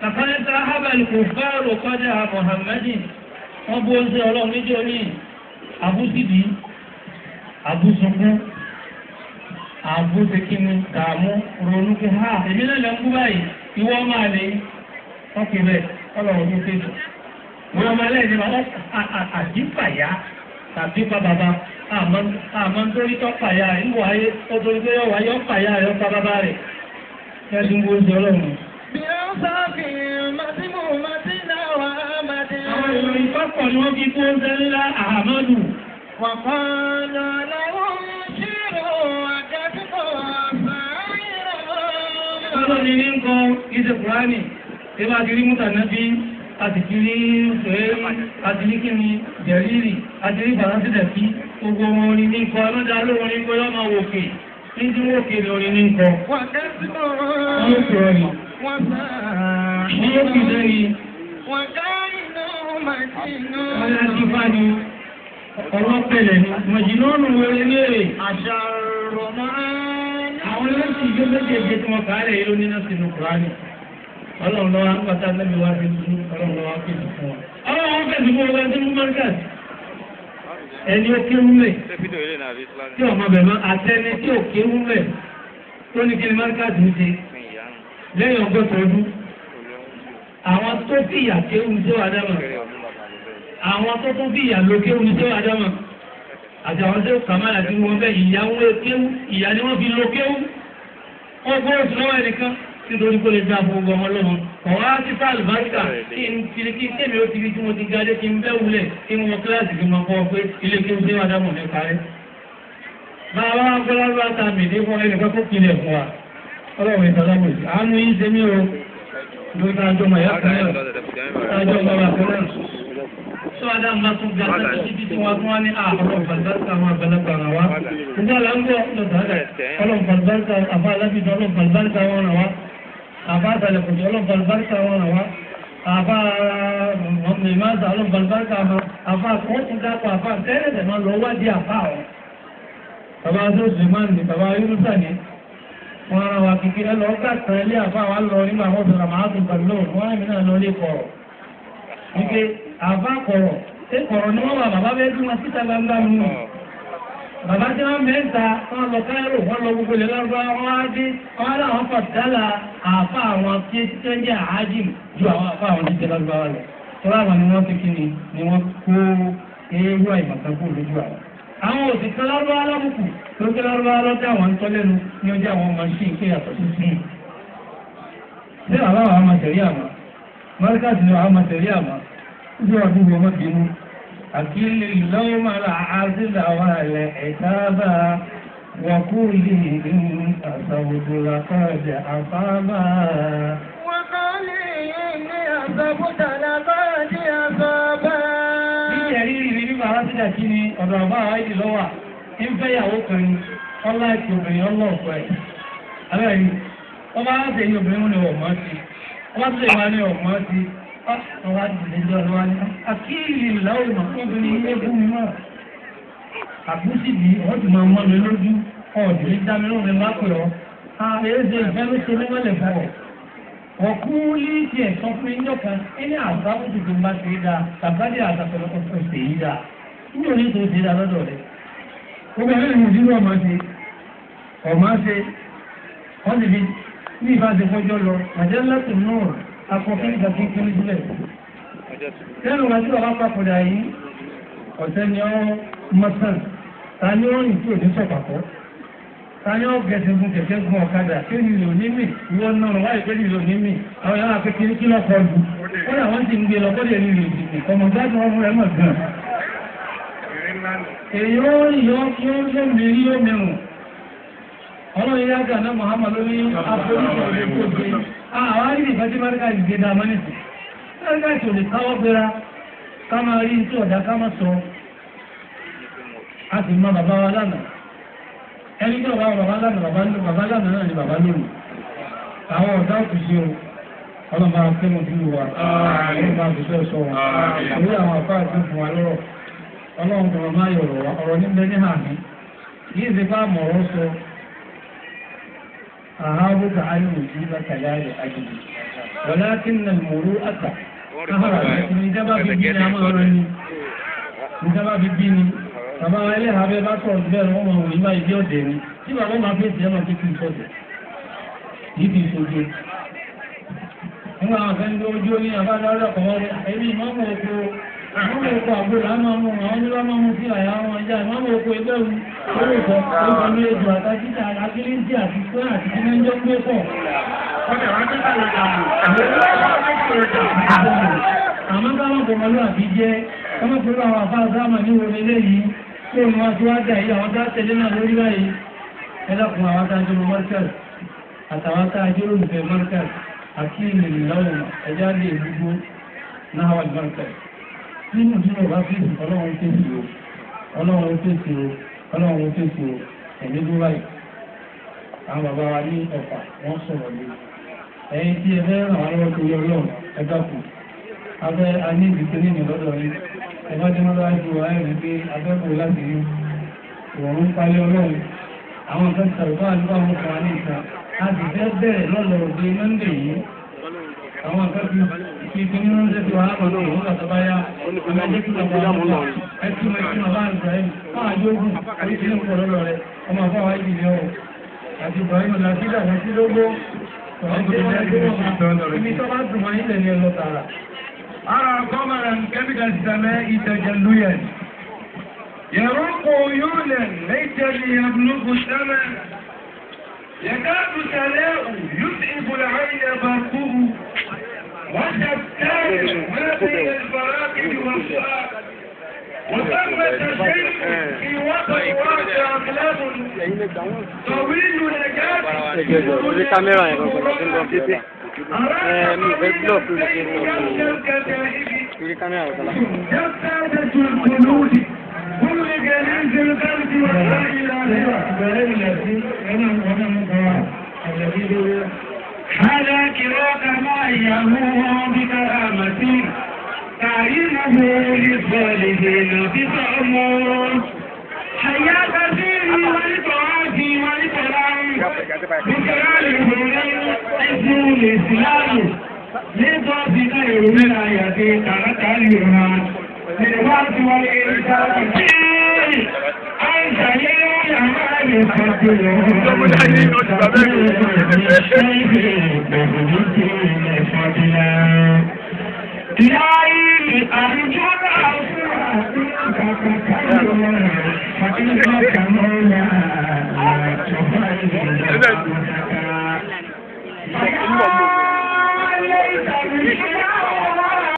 لقد ذهب الكفار قدح محمد أبو الله نجوني أبو سيدي أبو سكون أبو سكين دامو رونوك ها إمنا لنبوباي يوم علي أوكي بي الله يوفيك يوم علي جمع أجيبايا تبيبا بابا àmọ́ torí tọ́pà ya ìwọ̀ ayé ó torí pé yọ́wà yọ́ pàyà rẹ̀ ọ̀pá bàbá rẹ̀ kẹ́lú gbóòjì ọlọ́run. Bí ó sáfì màtímù màtínà wà màtí. Àwọn ìròyìn pápọ̀ ni wọ́n fi kó oúnjẹ ńlá àmọ́dù. Wàkọ́nà láwọn ṣírò àjẹ́síkò àfáàrírò. Ọlọ́run ni ní ń kọ ìṣẹ́ Kùránì, tí bá ti rí Mùtànábí, àtìkiri ṣòẹ́rí, àtìríkìní, jẹ̀rírì, àtìrí bàrásídẹ̀ sí, gbogbo wọn orin ní nǹkan ọlọ́dá lóòrin ní pẹ́lọ́ máa wòkè, ní tí wòkè lórin ní nǹkan. Wọ́n kẹ́sìkò wọ́n sọ̀rọ̀ wọ́n sáà ní ó fi lẹ́yìn. Wọ́n ká inú màjínú. Wọ́n láti fá ní ọlọ́pẹ̀lẹ̀ ní màjínú wẹ̀rẹ̀ lérè. Àṣà rọ̀ máa ń. Àwọn ẹlẹ́sìn ìjọ méjèèjì tí wọ́n kàálẹ̀ yìí ló ní náà sínú Kùránì. Ọlọ́run lọ́wọ́ ń pàtà lẹ́bí wá sí ìlú, ọlọ́run lọ́wọ́ pèsè fún wọn. Ọlọ́run pèsè fún ọgbẹ́ tí mú Markaz. Ẹni ó kéwú mẹ́, tí ọmọ bẹ̀mọ́ àtẹni tí ó kéwú mẹ́, tó ní kí ni Markaz ń ṣe lẹ́yìn ọgọ́ta ọdún. Àwọn tó bí ìyà kéwú ní Ṣéwà Ádámà, àwọn tó tó bí ìyà ló kéwú ní Ṣéwà Ádámà, àti àwọn tó kàmáyà tí wọ́n bẹ́ ìyà wọn kéwú, ìyà ni wọ́n fi lo kéwú. Wọ́n gbọ́ òṣù lọ́wọ́ ẹnìkan nítorí kó lè dá gbogbo ọmọ lọ́wọ́. Ọ̀wá ti fà àlùbáríkà kí n kiri kí tèmi ó ti rí tí mo ti gádé kí n bẹ́ wulẹ̀ kí n wọ kíláàsì kí n máa kọ́ pé ilé kí n ṣe wá dámọ̀ ní parẹ́. Bàbá Agbọ́láwá ta mèdé fún ẹnìkan kó kílẹ̀ fún wa. Ọlọ́run ìtàlámọ̀ sí. Àánú yín ṣe mí o. Ló ta àjọ mọ̀ yàtọ̀ náà. Àjọ bàbá kan náà. Sọ Adáàmù bá tún ga sẹ́kọ̀ síbi tí wọ́n tún wá ní àárọ̀ Fàlbáríkà àwọn àgbàlagbà rà wá. Ìjọ́ là ń gbọ́ lọ́sàádà. Ọlọ́run Fàlbáríkà àbá alábìdọ́ ọlọ́run Fàlbáríkà wọn rà wá. Àbá àtàlẹ̀kùnjẹ ọlọ́run Fàlbáríkà wọn rà wá. Àbá mọ̀mìmáza ọlọ́run Fàlbáríkà wọn. Àbá wọ́n tún dápọ̀ àbá tẹ́lẹ̀tẹ̀ máa lọ wádìí àbá wọn. Bàbá Azọ́sùlẹ̀mán ni bàbá Yúnúsà ni. Wọ́n ara wa kìkì ẹ lọ gbàtàn ilé àbá wa lọ nígbà wọ́n sọ̀rọ̀ màá tún pẹ̀lú wọ́n rìn náà lọ lé kọ̀rọ̀. Wípé àbá kọ̀rọ̀, ṣé kọ̀rọ̀ ni wọ́n wà bàbá bẹ́ẹ̀ bí wọn síta gbangba mú. Bàbá tí wọ́n mẹ́ta, wọ́n lọ Káírò, wọ́n lọ gbogbo ilẹ̀ lọ́gbà, wọ́n á dé, wọ́n á láwọn fàdálà àfá àwọn tí ó ń jẹ́ àájìm ju àwọn àfá àwọn jíjẹ lọ́gbà wà lọ. Tọ́lá àwọn ni wọ́n ti kí ni wọ́n kó eérú àìmọ̀kánkó lójú àwọn. Àwọn òsìkẹ́ lọ́gbà alábùkù tó kí lọ́gbà lọ́jà àwọn tọ́lẹ́nu ní ọjà àwọn machine kí yàtọ̀ sí sí. Ṣé àwọn àwọn àmàtẹ̀rí àmà? Markaz ni àwọn àmàtẹ̀rí àmà? Ojú ọdún ọmọ bínú. أكل اللوم العازل والعتابا وكل إن أصبت لقد أصابا وقال إني أصبت لقد أصابا Ìjẹ̀rí ní bàbá sí àti ní ọ̀dọ̀ àbá àìdì lọ́wà, ń fẹ́ ìyàwó kan ní ọlá ìkì obìnrin ọlọ́ọ̀pọ̀ ẹ̀. Àbẹ́rí, ọba láti ẹ̀yìn obìnrin ní ọmọ sí, ọba tó lè wá ní ọmọ sí, ọwá ìdílé ọlọ́wà ní àkíyì láwùmọ̀ obìnrin ilé fún mi náà. Àbúsì bí wọ́n ti máa mọ́ mi lójú ọ̀dùn ní dámẹ́rún mi má pè ọ́. Ààrẹ́sẹ̀ ìfẹ́ ló ṣe níwọ̀lẹ̀ fún ọ. Ọ̀kú líìtì ẹ̀sọ́ fún inú kan, ẹni àbábùsù tó bá ṣe é dáa, tàbádé àtàkọ̀lọ́kọ̀ tó ṣe yí dáa. Ní òní tó ṣe dáa lọ́dọ̀ rẹ̀. Gbogbo ẹ̀rẹ́ ìmùdínú ọmọ ṣe, wọ́n ti fi ní ìbáṣepọ̀jọ́ lọ, Majalatu Nur, akọ̀kẹ́ ìgbà tí kí ní sílẹ̀. Tẹ́lù wá sí bàbá papòdà yìí, ọ̀sẹ̀ ni ọ mọ́sàn, ta ni ó rìn tí ò ní sọ̀pàpọ̀, ta ni ó gẹ̀ẹ́sẹ̀ fún kẹ̀kẹ́ gun ọ̀kadà, kí ni ìlò nímì, ìwọ náà wáyé pé ìlò nímì, àwọn yàrá pé kí lọ kọ lù. Ó dà wọ́n ti ń gbé lọ bọ́dẹ̀ ní ìlú ìdìbò, ọmọ gbádùn ọmọ rẹ̀ mọ̀ gan. Èyí ó yọ kí ó lé mìírí ó mẹ́rùn. Ọlọ́run yá gà náà Muhammad ló ní àforíṣẹ́ òde kó gbé. Àwọn àrídì ìfẹ́tí Markaz ìgbé dáa mọ́nìsì. Markaz ò lè káwọ́ gbéra, ká máa rí tí ọ̀dá ká máa sọ. A sì mọ bàbá wa lánàá. Ẹni tí ọ̀bá bàbá lánàá náà ni bàbá lónìí. Àwọn ọ̀dá òkú sí o. Ọlọ́run máa fẹ́ mọ̀ dúró wa. Ọlọ́run máa fi fẹ́ sọ wọn. Orí àwọn àfáà tó fún wa lọ́rọ̀. Ọlọ́run kò máa yọ̀rọ̀ wa. Ọ̀rọ̀ níbẹ̀ ní àmì. Yìí ti bá mọ̀ ọ́ sọ. أهابك عن مجيبك لا لأجل ولكن المروءة ìjọba bíbí ni a máa rán ni ìjọba bíbí ni bàbá ilé ààrẹ bá sọ̀rọ̀ bẹ́ẹ̀ wọ́n máa wò nígbà ìdí ọ̀dẹ̀ ni tí bàbá máa fèsì ẹ̀mọ̀ tó kí n sọ̀tẹ̀ yìí kì í sojú nígbà àwọn afẹ́ ní ojú ní àbájá ọlọ́pàá wọn ẹbí ìmọ̀mù oko àwọn oko àbúrò àmàmù àwọn onílọ́ mámú sí àyà wọn ìjà ìmọ̀mù oko ẹgbẹ́rún olóòtọ́ olóòtọ́ ní èdò àtàkìtà akíríntì àti pé àti kí mẹ́jọ gbé pọ̀ àmọ́ káwọn kọmọlú àbí jẹ́ ọmọ pẹ̀lú àwọn àfáàsáàmà ní orí eléyìí tó ní wọ́n tí wá dà yí àwọn tàtẹ̀lé náà lórí báyìí ẹlẹ́kùn àwọn tàjọ́rò Markaz àtàwọn tàjọ́rò olùfẹ́ Markaz àti ìrìnlẹ̀ lọ́wọ́ ẹjá lè gbogbo náà wà Markaz nínú tí wọ́n bá fi ọlọ́run tèsì o ọlọ́run tèsì o ọlọ́run tèsì o ẹ̀mí ló báyìí àwọn bàbá wa ní ọ̀pá wọ́n sọ̀rọ̀ lé ẹ̀yìn tí ẹ fẹ́ ràn wá lọ́wọ́ tó yọ ọlọ́run ẹgbà kù abẹ́ a ní ìdíkiri ní lọ́dọ̀ rí ẹgbà tí wọ́n bá ju ààrẹ pé abẹ́kù láti rí ìwọ̀n ń parí ọlọ́run àwọn kan sàrùbá àdúgbà wọn kan wá ní ìta a sì fẹ́ bẹ̀rẹ̀ lọ́lọ́ òde mọ́ndé yìí àwọn kan fi fi ní wọ́n tẹ́tí wàhálà pẹ̀lú òun àtọ́báyá ọmọdé kí lọ́pọ̀ àwọn ẹtí ọba ìgbàlẹ̀ fún àjọ́gùn oríṣiríṣi ń pọ̀ lọ́lọ́ rẹ̀ ọmọ àfọwà ìdílé ọ̀rọ̀ àti Ibrahim làkídà wọn sí lógó أرى قمرا كبد السماء تجليا يروق عيونا ليتني يبلغ السماء يكاد سلاء يتعب العين برقه وشتان ما بين الفراقد والفؤاد وثمة شيء في وسط واسع أقلام طويل نجاة جسادة القلوب كل جليز القلب هذا كراك ما يهوه بكرامة تعينه للصالحين بصامون حياة فيه ولطاعتي ولطلعي بكرامه اسمه الإسلام لضعف غير ولاية تركها للوقت والإنسان أنت للعمال فضله إلهي أرجوك فإنك مولا ليس بشرع